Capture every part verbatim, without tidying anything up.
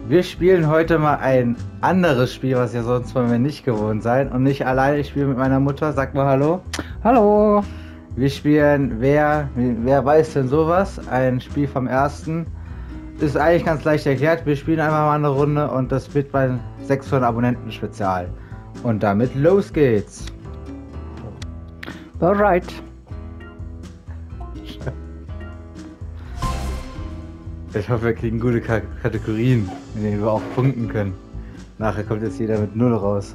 Wir spielen heute mal ein anderes Spiel, was ihr sonst von mir nicht gewohnt seid. Und nicht alleine, ich spiele mit meiner Mutter. Sag mal Hallo. Hallo. Wir spielen Wer, wer weiß denn sowas? Ein Spiel vom ersten. Ist eigentlich ganz leicht erklärt. Wir spielen einfach mal eine Runde und das wird bei sechshundert Abonnenten Spezial. Und damit los geht's. Alright. Ich hoffe, wir kriegen gute K Kategorien, in denen wir auch punkten können. Nachher kommt jetzt jeder mit null raus.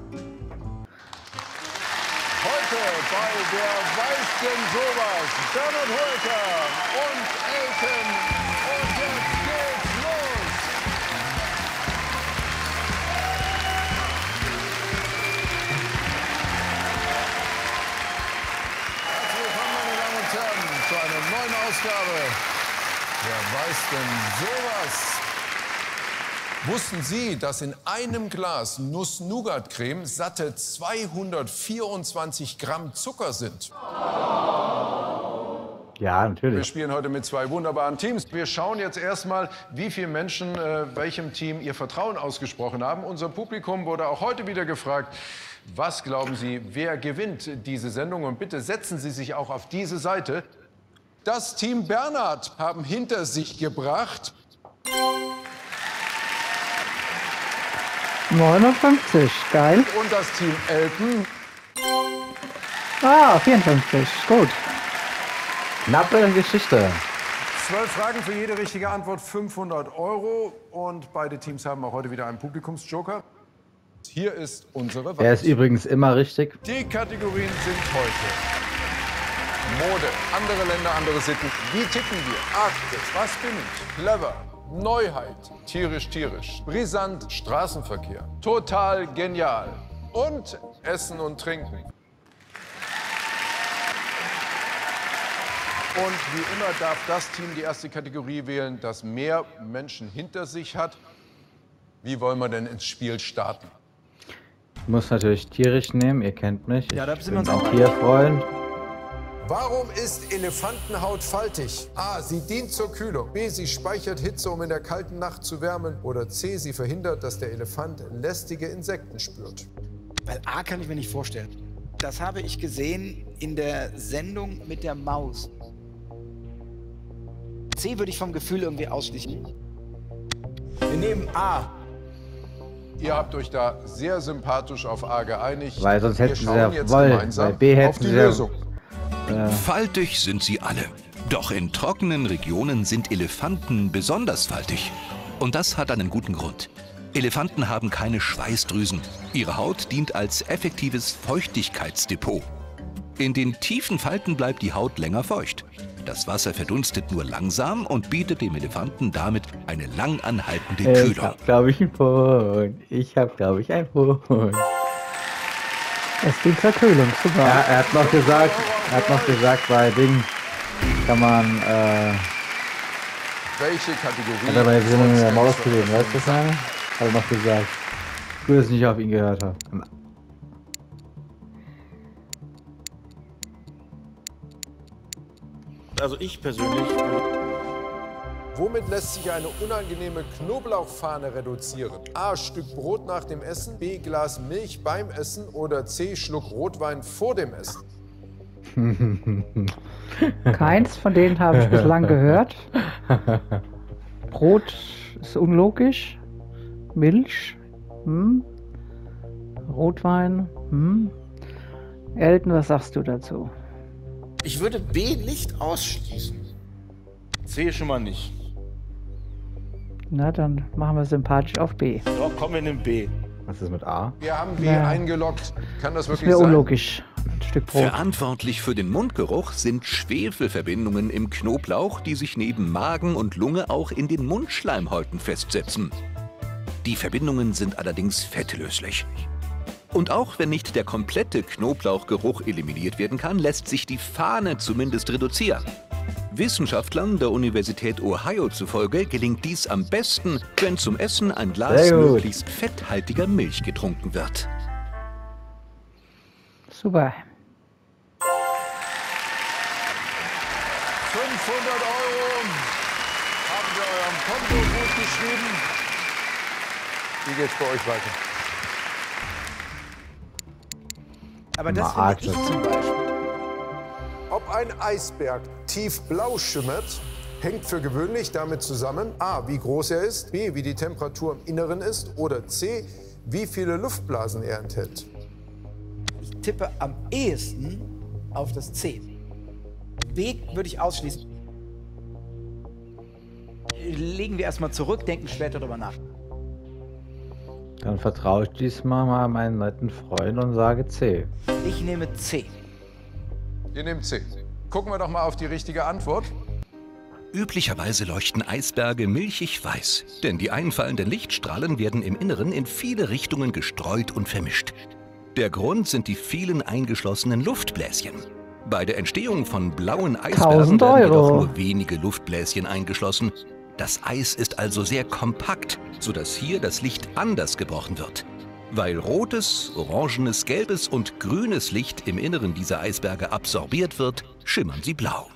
Heute bei Wer weiß denn sowas? Bernhard Hoeker und Elton. Und jetzt geht's los. Herzlich willkommen, meine Damen und Herren, zu einer neuen Ausgabe. Wer weiß denn sowas? Wussten Sie, dass in einem Glas Nuss-Nougat-Creme satte zweihundertvierundzwanzig Gramm Zucker sind? Ja, natürlich. Wir spielen heute mit zwei wunderbaren Teams. Wir schauen jetzt erstmal, wie viele Menschen äh, welchem Team ihr Vertrauen ausgesprochen haben. Unser Publikum wurde auch heute wieder gefragt, was glauben Sie, wer gewinnt diese Sendung? Und bitte setzen Sie sich auch auf diese Seite. Das Team Bernhard haben hinter sich gebracht neunundfünfzig, geil. und das Team Elton Ah, vierundfünfzig, gut. Knappe Geschichte. zwölf Fragen für jede richtige Antwort, fünfhundert Euro. Und beide Teams haben auch heute wieder einen Publikumsjoker. Hier ist unsere Wahl. Er ist übrigens immer richtig. Die Kategorien sind heute Mode, andere Länder, andere Sitten. Wie ticken wir? Arktis, was bin ich? Clever, Neuheit, tierisch, tierisch, brisant, Straßenverkehr, total genial und Essen und Trinken. Und wie immer darf das Team die erste Kategorie wählen, das mehr Menschen hinter sich hat. Wie wollen wir denn ins Spiel starten? Ich muss natürlich tierisch nehmen, ihr kennt mich. Ja, da Ich sind wir bin uns auch auch hier Freund. Warum ist Elefantenhaut faltig? A. Sie dient zur Kühlung. B. Sie speichert Hitze, um in der kalten Nacht zu wärmen. Oder C. Sie verhindert, dass der Elefant lästige Insekten spürt. Weil A kann ich mir nicht vorstellen. Das habe ich gesehen in der Sendung mit der Maus. C würde ich vom Gefühl irgendwie ausschließen. Wir nehmen A. Ihr habt euch da sehr sympathisch auf A geeinigt. Weil sonst Wir hätten sie schauen ja jetzt wollen. gemeinsam Bei B hätten auf die sie ja- Lösung. Faltig sind sie alle. Doch in trockenen Regionen sind Elefanten besonders faltig. Und das hat einen guten Grund. Elefanten haben keine Schweißdrüsen. Ihre Haut dient als effektives Feuchtigkeitsdepot. In den tiefen Falten bleibt die Haut länger feucht. Das Wasser verdunstet nur langsam und bietet dem Elefanten damit eine lang anhaltende Ich Kühlung. hab, glaube ich, ein Phone. Ich hab, glaube ich, ein Phone. Es dient zur Kühlung, super. Ja, er hat noch gesagt, er hat noch gesagt, bei Ding kann man, äh, Welche Kategorie? hat er bei Sendung mit der soll's Maus denn gesehen, für weißt du uns was ich meine? Hat er noch gesagt. Gut, dass ich nicht auf ihn gehört habe. Also ich persönlich. Womit lässt sich eine unangenehme Knoblauchfahne reduzieren? A. Stück Brot nach dem Essen, B. Glas Milch beim Essen oder C. Schluck Rotwein vor dem Essen? Keins von denen habe ich bislang gehört. Brot ist unlogisch. Milch. Hm. Rotwein. Hm. Elton, was sagst du dazu? Ich würde B nicht ausschließen. C schon mal nicht. Na, dann machen wir sympathisch auf B. Doch, kommen wir in den B. Was ist mit A? Wir haben B Ja. eingeloggt. Kann das Das wirklich wäre sein? unlogisch. Ein Stück Brot. Verantwortlich für den Mundgeruch sind Schwefelverbindungen im Knoblauch, die sich neben Magen und Lunge auch in den Mundschleimhäuten festsetzen. Die Verbindungen sind allerdings fettlöslich. Und auch wenn nicht der komplette Knoblauchgeruch eliminiert werden kann, lässt sich die Fahne zumindest reduzieren. Wissenschaftlern der Universität Ohio zufolge gelingt dies am besten, wenn zum Essen ein Glas Sehr gut. möglichst fetthaltiger Milch getrunken wird. Super. fünfhundert Euro haben wir eurem Konto gut geschrieben. Wie geht's bei euch weiter? Aber das finde ich zum Beispiel. Ob ein Eisberg tiefblau schimmert, hängt für gewöhnlich damit zusammen, a, wie groß er ist, b, wie die Temperatur im Inneren ist oder c, wie viele Luftblasen er enthält. Ich tippe am ehesten auf das C. B würde ich ausschließen. Legen wir erstmal zurück, denken später darüber nach. Dann vertraue ich diesmal mal meinen netten Freund und sage C. Ich nehme C. Ihr nehmt C. Gucken wir doch mal auf die richtige Antwort. Üblicherweise leuchten Eisberge milchig weiß, denn die einfallenden Lichtstrahlen werden im Inneren in viele Richtungen gestreut und vermischt. Der Grund sind die vielen eingeschlossenen Luftbläschen. Bei der Entstehung von blauen Eisbergen werden jedoch nur wenige Luftbläschen eingeschlossen. Das Eis ist also sehr kompakt, sodass hier das Licht anders gebrochen wird. Weil rotes, orangenes, gelbes und grünes Licht im Inneren dieser Eisberge absorbiert wird, schimmern sie blau.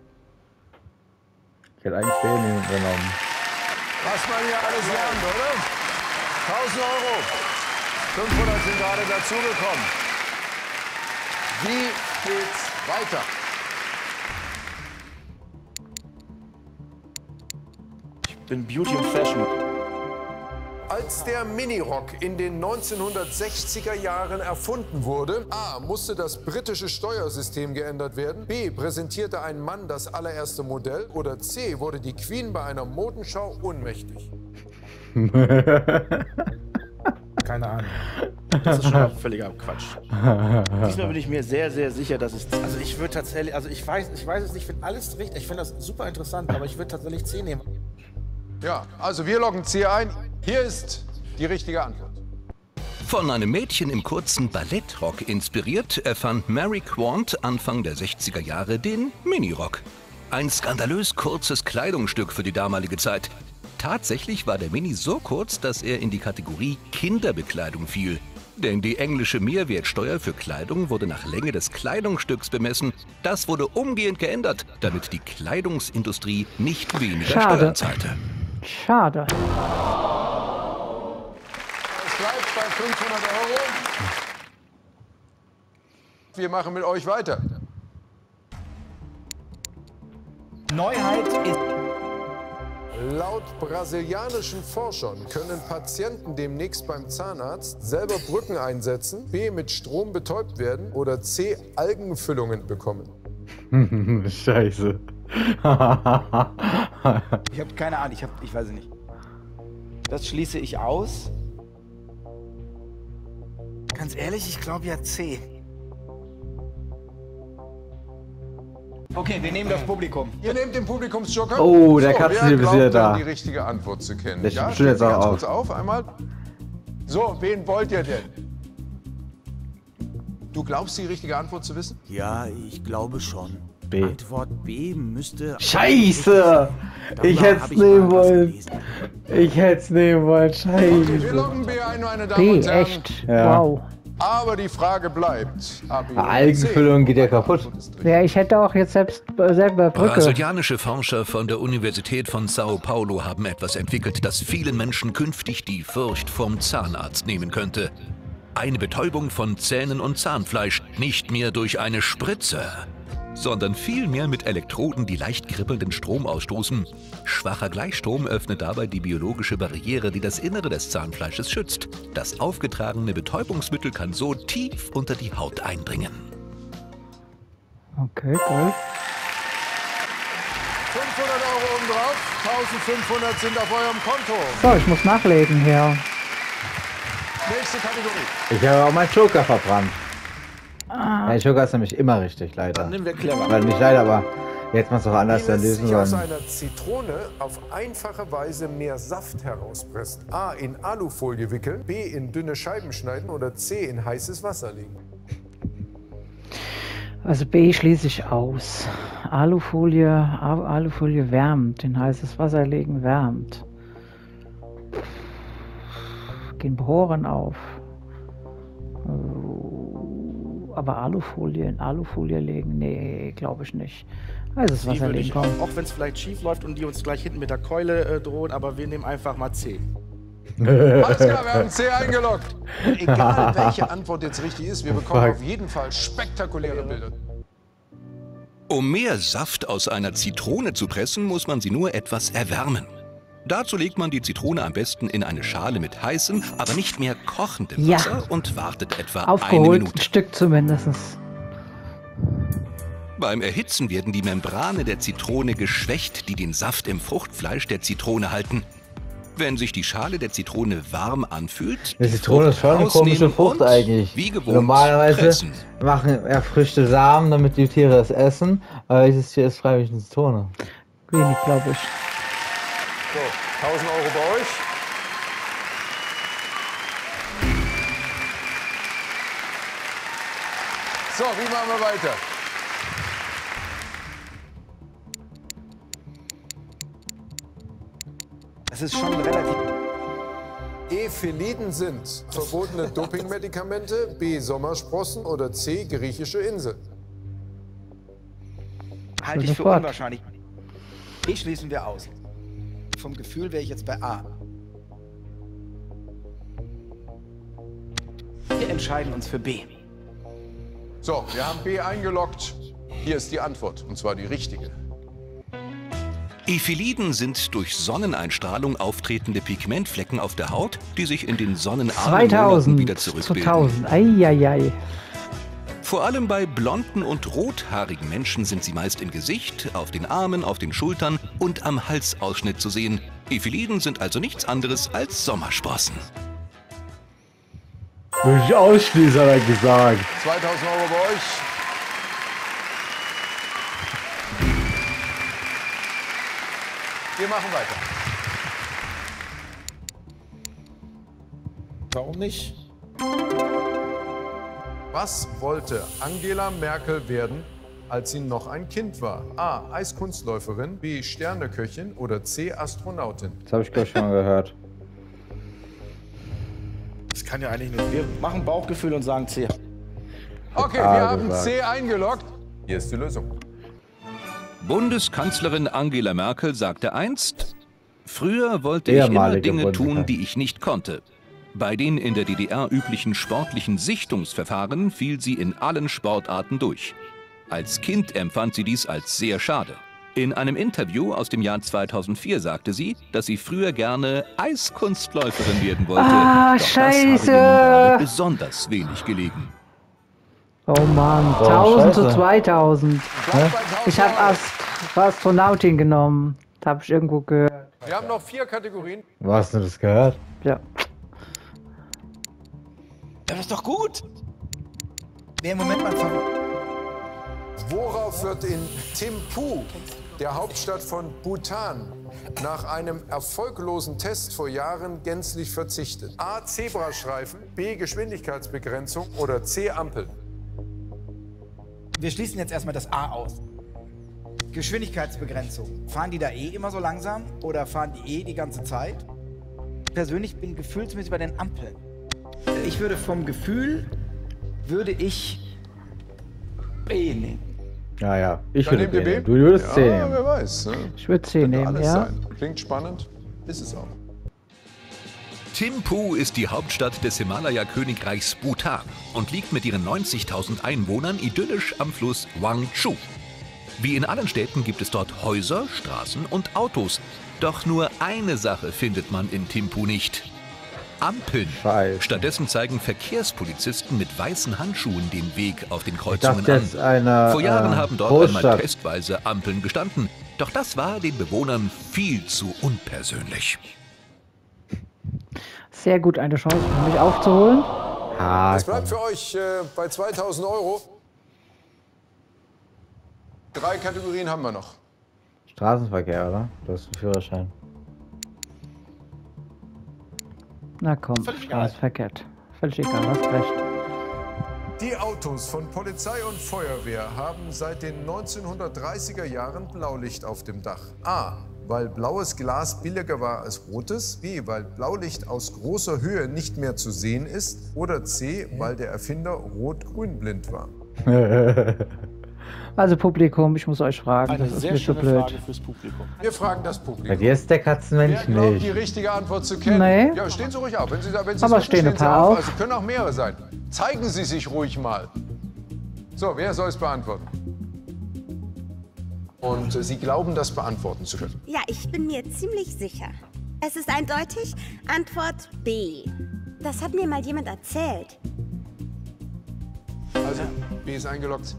Ich hätte eigentlich den genommen. Was man hier alles lernt, oder? tausend Euro. fünfhundert sind gerade dazugekommen. Wie geht's weiter? Ich bin Beauty und Fashion. Als der Minirock in den neunzehnhundertsechziger Jahren erfunden wurde, a, musste das britische Steuersystem geändert werden, b, präsentierte ein Mann das allererste Modell oder c, wurde die Queen bei einer Modenschau ohnmächtig. Keine Ahnung. Das ist schon mal völliger Quatsch. Diesmal bin ich mir sehr, sehr sicher, dass es... Also ich würde tatsächlich... Also ich weiß, ich weiß es nicht, ich finde alles richtig. Ich finde das super interessant, aber ich würde tatsächlich C nehmen. Ja, also wir loggen C ein. Hier ist die richtige Antwort. Von einem Mädchen im kurzen Ballettrock inspiriert, erfand Mary Quant Anfang der sechziger Jahre den Minirock. Ein skandalös kurzes Kleidungsstück für die damalige Zeit. Tatsächlich war der Mini so kurz, dass er in die Kategorie Kinderbekleidung fiel. Denn die englische Mehrwertsteuer für Kleidung wurde nach Länge des Kleidungsstücks bemessen. Das wurde umgehend geändert, damit die Kleidungsindustrie nicht weniger Schade. Steuern zahlte. Schade. Es bleibt bei fünfhundert Euro. Wir machen mit euch weiter. Neuheit ist... Laut brasilianischen Forschern können Patienten demnächst beim Zahnarzt selber Brücken einsetzen, b, mit Strom betäubt werden oder c, Algenfüllungen bekommen. Scheiße. Ich habe keine Ahnung, ich, hab, ich weiß es nicht. Das schließe ich aus. Ganz ehrlich, ich glaube ja C. Okay, wir nehmen das Publikum. Ihr nehmt den Publikumsjoker. Oh, der so, Katzenlieb ist wer wieder glaubt da. denn, die richtige Antwort zu kennen? Der Ja, steht jetzt steht auch ganz auf. kurz auf einmal. So, wen wollt ihr denn? Du glaubst, die richtige Antwort zu wissen? Ja, ich glaube schon. B. Antwort B müsste... Scheiße! Ich Darüber hätte hab es ich mal nehmen was wollen. gelesen. Ich hätte es nehmen wollen. Okay, wir Scheiße. loggen B ein, meine Damen B, und Herren. echt. Ja. Wow. Aber die Frage bleibt. A, B oder Algenfüllung C? geht ja kaputt. Ja, ich hätte auch jetzt selbst äh, selber Brücke. Brasilianische Forscher von der Universität von Sao Paulo haben etwas entwickelt, das vielen Menschen künftig die Furcht vom Zahnarzt nehmen könnte. Eine Betäubung von Zähnen und Zahnfleisch, nicht mehr durch eine Spritze, sondern vielmehr mit Elektroden, die leicht kribbelnden Strom ausstoßen. Schwacher Gleichstrom öffnet dabei die biologische Barriere, die das Innere des Zahnfleisches schützt. Das aufgetragene Betäubungsmittel kann so tief unter die Haut eindringen. Okay, cool. fünfhundert Euro obendrauf, eintausendfünfhundert sind auf eurem Konto. So, ich muss nachlegen hier. Nächste Kategorie. Ich habe auch meinen Joker verbrannt. Ja, der Joker ist nämlich immer richtig, leider. Dann nehmen wir clever. Weil nicht leider, aber jetzt mal es doch anders Wie lässt lösen sich aus sollen. einer Zitrone auf einfache Weise mehr Saft herauspressen? A, in Alufolie wickeln, b, in dünne Scheiben schneiden oder c, in heißes Wasser legen. Also B schließe ich aus. Alufolie, Al- Alufolie wärmt. In heißes Wasser legen wärmt. Gehen Poren auf. Aber Alufolie in Alufolie legen? Nee, glaube ich nicht. Heißes Die Wasser würde legen, ich, komm. auch wenn es vielleicht schief läuft und die uns gleich hinten mit der Keule äh, drohen, aber wir nehmen einfach mal C. Alles klar, wir haben C eingeloggt. Egal, welche Antwort jetzt richtig ist, wir bekommen auf jeden Fall spektakuläre Bilder. Um mehr Saft aus einer Zitrone zu pressen, muss man sie nur etwas erwärmen. Dazu legt man die Zitrone am besten in eine Schale mit heißem, aber nicht mehr kochendem Ja. Wasser und wartet etwa Aufgeholt, eine ein Minute. Stück zumindest. Beim Erhitzen werden die Membrane der Zitrone geschwächt, die den Saft im Fruchtfleisch der Zitrone halten. Wenn sich die Schale der Zitrone warm anfühlt, Die die Zitrone ist schon eine Frucht komische rausnehmen Frucht und, eigentlich. wie gewohnt, Normalerweise pressen. machen erfrischte Samen, damit die Tiere es essen. Aber dieses hier ist freiwillig eine Zitrone. Wenig, glaube ich. So, tausend Euro bei euch. So, wie machen wir weiter? Das ist schon relativ... E. Pheniden sind verbotene Dopingmedikamente, B. Sommersprossen oder C. griechische Insel. Halte ich für Sofort. unwahrscheinlich. B schließen wir aus. Vom Gefühl wäre ich jetzt bei A. Wir entscheiden uns für B. So, wir haben B eingeloggt. Hier ist die Antwort, und zwar die richtige. Epheliden sind durch Sonneneinstrahlung auftretende Pigmentflecken auf der Haut, die sich in den sonnenarmen Monaten wieder zweitausend zu zurückbilden. tausend. Eieiei. Vor allem bei blonden und rothaarigen Menschen sind sie meist im Gesicht, auf den Armen, auf den Schultern und am Halsausschnitt zu sehen. Epheliden sind also nichts anderes als Sommersprossen. Würde ich ausschließen, hat er gesagt. zweitausend Euro bei euch. Wir machen weiter. Warum nicht? Was wollte Angela Merkel werden, als sie noch ein Kind war? A. Eiskunstläuferin, B. Sterneköchin oder C. Astronautin? Das habe ich glaube ich schon mal gehört. Das kann ja eigentlich nur... Wir machen Bauchgefühl und sagen C. Okay, wir A haben gesagt. C eingeloggt. Hier ist die Lösung. Bundeskanzlerin Angela Merkel sagte einst: Früher wollte ich immer Ehemalige Dinge tun, Bundeskanzlerin. die ich nicht konnte. Bei den in der D D R üblichen sportlichen Sichtungsverfahren fiel sie in allen Sportarten durch. Als Kind empfand sie dies als sehr schade. In einem Interview aus dem Jahr zweitausendvier sagte sie, dass sie früher gerne Eiskunstläuferin werden wollte. Ah, Doch das habe ihr nun Scheiße. gerade besonders wenig gelegen. Oh Mann, Oh, tausend zu scheiße. zweitausend. Bleibt bei tausend Ich habe Euro. Ast Astronautin genommen. Das habe ich irgendwo gehört. Wir haben noch vier Kategorien. Wo hast du das gehört? Ja. Das ist doch gut. Wer im Moment mal... Worauf wird in Thimphu, der Hauptstadt von Bhutan, nach einem erfolglosen Test vor Jahren gänzlich verzichtet? A. Zebrastreifen, B. Geschwindigkeitsbegrenzung oder C. Ampeln? Wir schließen jetzt erstmal das A aus. Geschwindigkeitsbegrenzung. Fahren die da eh immer so langsam oder fahren die eh die ganze Zeit? Persönlich bin gefühlsmäßig bei den Ampeln. Ich würde vom Gefühl, würde ich B nehmen. Ja, ja. Ich Dann würde nehmt ihr B B? nehmen. Du würdest Ja, C wer nehmen. weiß. Ne? Ich würde C Könnte nehmen, alles ja. sein. Klingt spannend. Ist es auch. Thimphu ist die Hauptstadt des Himalaya-Königreichs Bhutan und liegt mit ihren neunzigtausend Einwohnern idyllisch am Fluss Wangchu. Wie in allen Städten gibt es dort Häuser, Straßen und Autos. Doch nur eine Sache findet man in Thimphu nicht: Ampeln. Scheiße. Stattdessen zeigen Verkehrspolizisten mit weißen Handschuhen den Weg auf den Ich Kreuzungen dachte jetzt an. eine Vor Jahren äh, haben dort einmal Großstadt. testweise Ampeln gestanden. Doch das war den Bewohnern viel zu unpersönlich. Sehr gut, eine Chance für mich aufzuholen. Ah, Es bleibt für euch äh, bei zweitausend Euro. Drei Kategorien haben wir noch. Straßenverkehr, oder? Du hast einen Führerschein. Na komm, Völlig egal. alles verkehrt. Völlig egal, hast recht. Die Autos von Polizei und Feuerwehr haben seit den neunzehnhundertdreißiger Jahren Blaulicht auf dem Dach. A. Weil blaues Glas billiger war als rotes. B. Weil Blaulicht aus großer Höhe nicht mehr zu sehen ist. Oder C. Weil der Erfinder rot-grün blind war. Also Publikum, ich muss euch fragen, Eine das ist sehr mir zu schöne blöd. Frage fürs Publikum. Wir fragen das Bei Publikum. dir ist der Katzenmensch Wer glaubt, die nicht. richtige Antwort zu kennen? Nee. Ja, stehen Sie ruhig auf. Wenn Sie, wenn Sie Aber es wissen, stehen ein stehen Sie paar auf. auf. Also können auch mehrere sein. Zeigen Sie sich ruhig mal. So, wer soll es beantworten? Und äh, Sie glauben, das beantworten zu können? Ja, ich bin mir ziemlich sicher. Es ist eindeutig Antwort B. Das hat mir mal jemand erzählt. Also, B ist eingeloggt.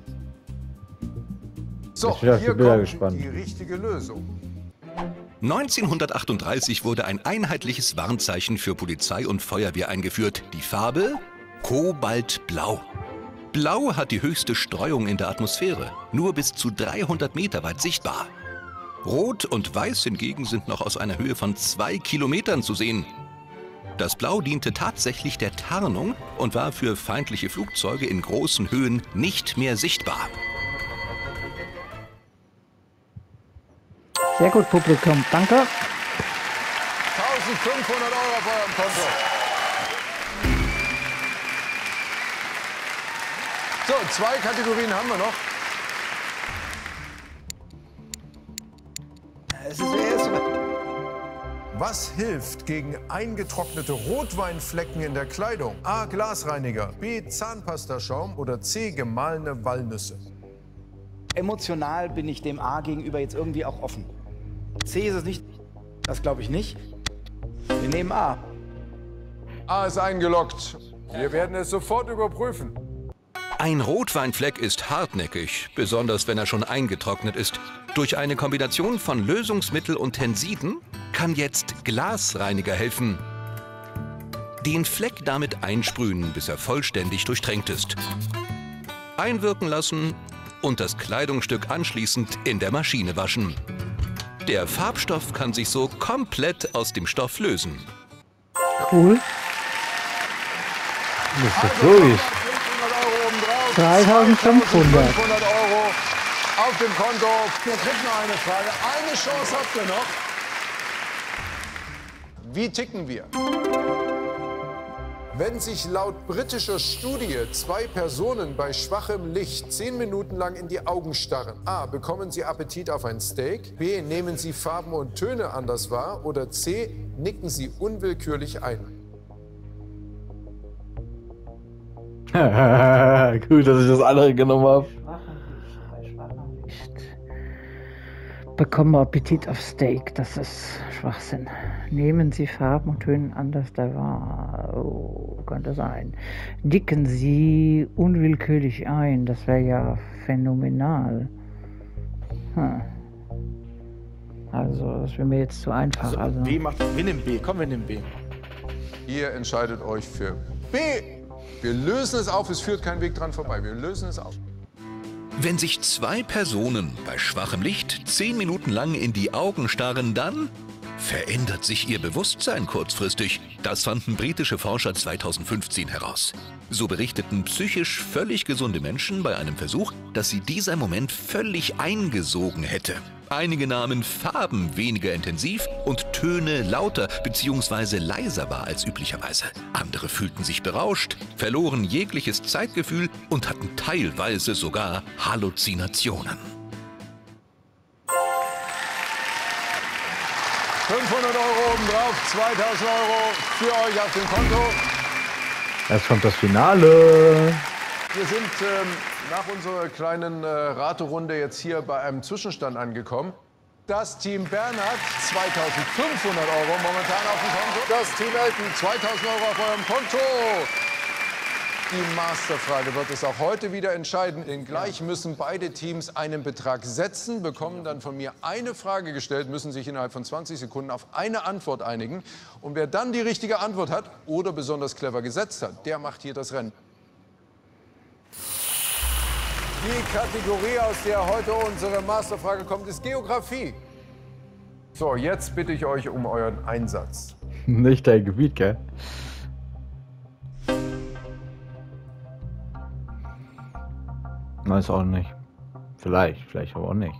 So, Ich bin auf die hier Bilder kommt gespannt. die richtige Lösung. neunzehnhundertachtunddreißig wurde ein einheitliches Warnzeichen für Polizei und Feuerwehr eingeführt. Die Farbe? Kobaltblau. Blau hat die höchste Streuung in der Atmosphäre, nur bis zu dreihundert Meter weit sichtbar. Rot und Weiß hingegen sind noch aus einer Höhe von zwei Kilometern zu sehen. Das Blau diente tatsächlich der Tarnung und war für feindliche Flugzeuge in großen Höhen nicht mehr sichtbar. Sehr gut, Publikum, danke. eintausendfünfhundert Euro auf eurem Konto. So, zwei Kategorien haben wir noch. Es ist erst Was hilft gegen eingetrocknete Rotweinflecken in der Kleidung? A. Glasreiniger, B. Zahnpastaschaum oder C. gemahlene Walnüsse? emotional bin ich dem A gegenüber jetzt irgendwie auch offen. C ist es nicht. Das glaube ich nicht. Wir nehmen A. A ist eingeloggt. Wir werden es sofort überprüfen. Ein Rotweinfleck ist hartnäckig, besonders wenn er schon eingetrocknet ist. Durch eine Kombination von Lösungsmittel und Tensiden kann jetzt Glasreiniger helfen. Den Fleck damit einsprühen, bis er vollständig durchtränkt ist. Einwirken lassen und das Kleidungsstück anschließend in der Maschine waschen. Der Farbstoff kann sich so komplett aus dem Stoff lösen. Cool. Das ist doch ruhig. dreitausendfünfhundert. fünfhundert Euro auf dem Konto. Wir kriegen noch eine Frage. Eine Chance habt ihr noch. Wie ticken wir? Wenn sich laut britischer Studie zwei Personen bei schwachem Licht zehn Minuten lang in die Augen starren, A. bekommen sie Appetit auf ein Steak, B. nehmen sie Farben und Töne anders wahr oder C. nicken sie unwillkürlich ein. Gut, dass ich das andere genommen habe. Bekommen Appetit auf Steak, das ist Schwachsinn. Nehmen Sie Farben und Töne anders, da war. Oh, könnte sein. Dicken Sie unwillkürlich ein, das wäre ja phänomenal. Hm. Also, das wäre mir jetzt zu einfach. Also, Also, B macht. Wir nehmen B. Komm, wir nehmen B. Ihr entscheidet euch für B. Wir lösen es auf. Es führt kein Weg dran vorbei. Wir lösen es auf. Wenn sich zwei Personen bei schwachem Licht zehn Minuten lang in die Augen starren, dann verändert sich ihr Bewusstsein kurzfristig. Das fanden britische Forscher zweitausendfünfzehn heraus. So berichteten psychisch völlig gesunde Menschen bei einem Versuch, dass sie dieser Moment völlig eingesogen hätte. Einige nahmen Farben weniger intensiv und Töne lauter bzw. leiser wahr als üblicherweise. Andere fühlten sich berauscht, verloren jegliches Zeitgefühl und hatten teilweise sogar Halluzinationen. fünfhundert Euro obendrauf, zweitausend Euro für euch auf dem Konto. Jetzt kommt das Finale. Wir sind ähm, nach unserer kleinen äh, Raterunde jetzt hier bei einem Zwischenstand angekommen. Das Team Bern hat zweitausendfünfhundert Euro momentan auf dem Konto. Das Team Elton zweitausend Euro auf eurem Konto. Die Masterfrage wird es auch heute wieder entscheiden. Denn gleich müssen beide Teams einen Betrag setzen, bekommen dann von mir eine Frage gestellt, müssen sich innerhalb von zwanzig Sekunden auf eine Antwort einigen. Und wer dann die richtige Antwort hat oder besonders clever gesetzt hat, der macht hier das Rennen. Die Kategorie, aus der heute unsere Masterfrage kommt, ist Geografie. So, jetzt bitte ich euch um euren Einsatz. Nicht dein Gebiet, gell? Weiß auch nicht. Vielleicht, vielleicht aber auch nicht.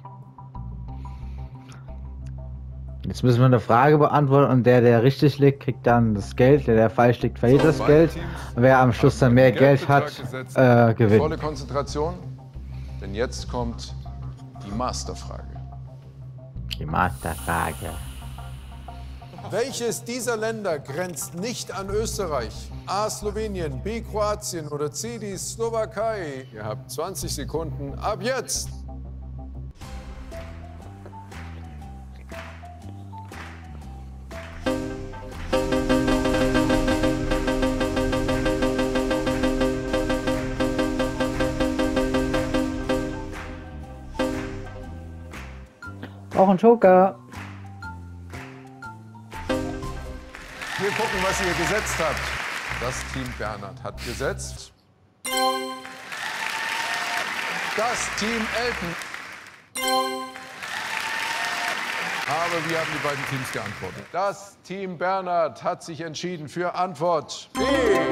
Jetzt müssen wir eine Frage beantworten und der, der richtig liegt, kriegt dann das Geld. Der, der falsch liegt, verliert So, das beide Geld. Teams Wer am Schluss dann mehr Geld hat, Geldbetrag gesetzt. äh, gewinnt. Volle Konzentration. Denn jetzt kommt die Masterfrage. Die Masterfrage. Welches dieser Länder grenzt nicht an Österreich? A. Slowenien, B. Kroatien oder C. die Slowakei? Ihr habt zwanzig Sekunden ab jetzt. Auch ein Joker. Wir gucken, was ihr gesetzt habt. Das Team Bernhard hat gesetzt. Das Team Elton. Aber wie haben die beiden Teams geantwortet? Das Team Bernhard hat sich entschieden für Antwort B.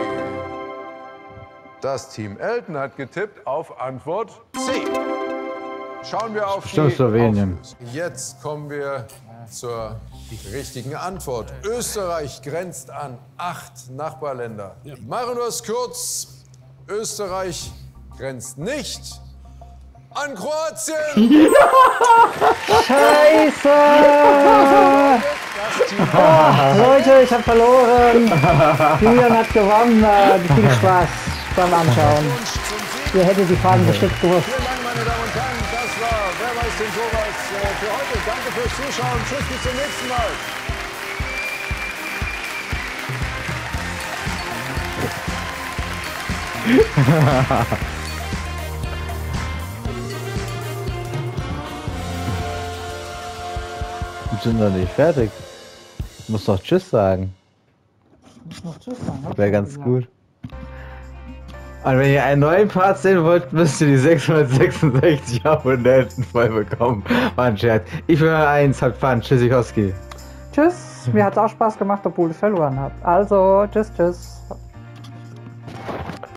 Das Team Elton hat getippt auf Antwort C. Schauen wir auf Stimmt, die Slowenien. Auflösung. Jetzt kommen wir zur richtigen Antwort. Österreich grenzt an acht Nachbarländer. Machen wir es kurz. Österreich grenzt nicht an Kroatien. Scheiße! Oh, Leute, ich habe verloren. Julian hat gewonnen. Äh, viel Spaß beim Anschauen. Ihr hättet die Fragen bestimmt gewusst. Vielen Dank, meine Damen und Herren. Das war Wer weiß denn sowas äh, für heute. Danke fürs Zuschauen. Tschüss, bis zum nächsten Mal. Wir sind noch nicht fertig. Du musst noch Tschüss sagen. Ich muss noch Tschüss sagen. hab Wäre ich ganz gesagt. gut. Und wenn ihr einen neuen Part sehen wollt, müsst ihr die sechshundertsechsundsechzig Abonnenten voll bekommen. War ein Scherz. Ich bin eins, habt Fun. Tschüssikowski. Tschüss. Mir hat's auch Spaß gemacht, obwohl ich verloren habe. Also, tschüss, tschüss.